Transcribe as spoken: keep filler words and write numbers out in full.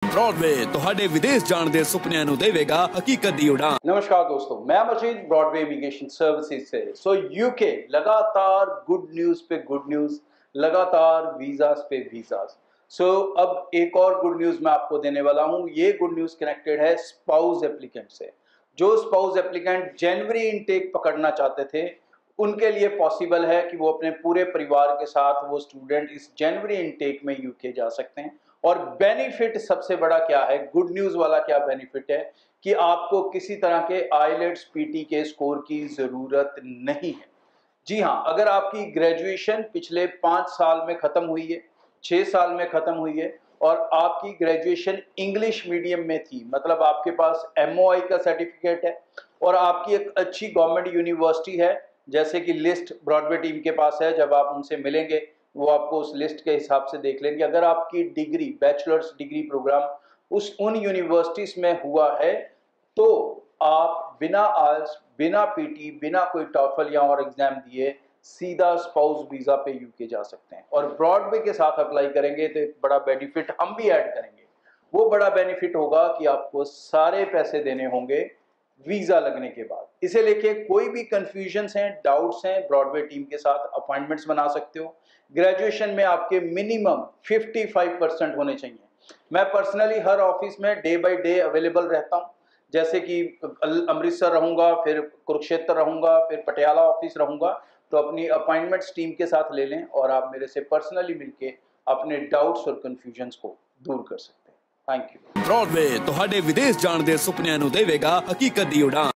Broadway ਤੁਹਾਡੇ ਵਿਦੇਸ਼ ਜਾਣ ਦੇ ਸੁਪਨਿਆਂ ਨੂੰ ਦੇਵੇਗਾ ਹਕੀਕਤ ਦੀ ਉਡਾਨ। नमस्कार दोस्तों, मैं मजीद ब्रॉडवे इमिग्रेशन सर्विसेज से। सो यूके लगातार गुड न्यूज पे गुड न्यूज, लगातार वीजास पे वीजास। सो अब एक और गुड न्यूज मैं आपको देने वाला हूं। ये गुड न्यूज कनेक्टेड है स्पाउस एप्लीकेंट से। जो स्पाउस एप्लीकेंट जनवरी इनटेक पकड़ना चाहते थे, उनके लिए पॉसिबल है कि वो अपने पूरे परिवार के साथ वो स्टूडेंट इस जनवरी इनटेक में यूके जा सकते हैं। और बेनिफिट सबसे बड़ा क्या है, गुड न्यूज वाला क्या बेनिफिट है कि आपको किसी तरह के आईलेट्स पीटी के स्कोर की जरूरत नहीं है। जी हाँ, अगर आपकी ग्रेजुएशन पिछले पाँच साल में खत्म हुई है, छः साल में खत्म हुई है और आपकी ग्रेजुएशन इंग्लिश मीडियम में थी, मतलब आपके पास एमओआई का सर्टिफिकेट है और आपकी एक अच्छी गवर्नमेंट यूनिवर्सिटी है, जैसे कि लिस्ट ब्रॉडवे टीम के पास है। जब आप उनसे मिलेंगे वो आपको उस लिस्ट के हिसाब से देख लेंगे। अगर आपकी डिग्री बैचलर्स डिग्री प्रोग्राम उस उन यूनिवर्सिटीज में हुआ है तो आप बिना आल्स, बिना पीटी, बिना कोई टॉफल या और एग्जाम दिए सीधा स्पाउस वीजा पे यूके जा सकते हैं। और ब्रॉडवे के साथ अप्लाई करेंगे तो एक बड़ा बेनिफिट हम भी ऐड करेंगे। वो बड़ा बेनिफिट होगा कि आपको सारे पैसे देने होंगे वीजा लगने के बाद। इसे लेके कोई भी कंफ्यूजन्स हैं, डाउट्स हैं, ब्रॉडवे टीम के साथ अपॉइंटमेंट्स बना सकते हो। ग्रेजुएशन में आपके मिनिमम पचपन परसेंट होने चाहिए। मैं पर्सनली हर ऑफिस में डे बाय डे अवेलेबल रहता हूं, जैसे कि अमृतसर रहूंगा, फिर कुरुक्षेत्र रहूंगा, फिर पटियाला ऑफिस रहूंगा। तो अपनी अपॉइंटमेंट्स टीम के साथ ले लें और आप मेरे से पर्सनली मिलके अपने डाउट्स और कंफ्यूजन्स को दूर कर सकते हैं। Thank you. ब्रॉडवे ਤੁਹਾਡੇ ਵਿਦੇਸ਼ ਜਾਣ ਦੇ ਸੁਪਨਿਆਂ ਨੂੰ ਦੇਵੇਗਾ ਹਕੀਕਤ ਦੀ ਉਡਾਨ।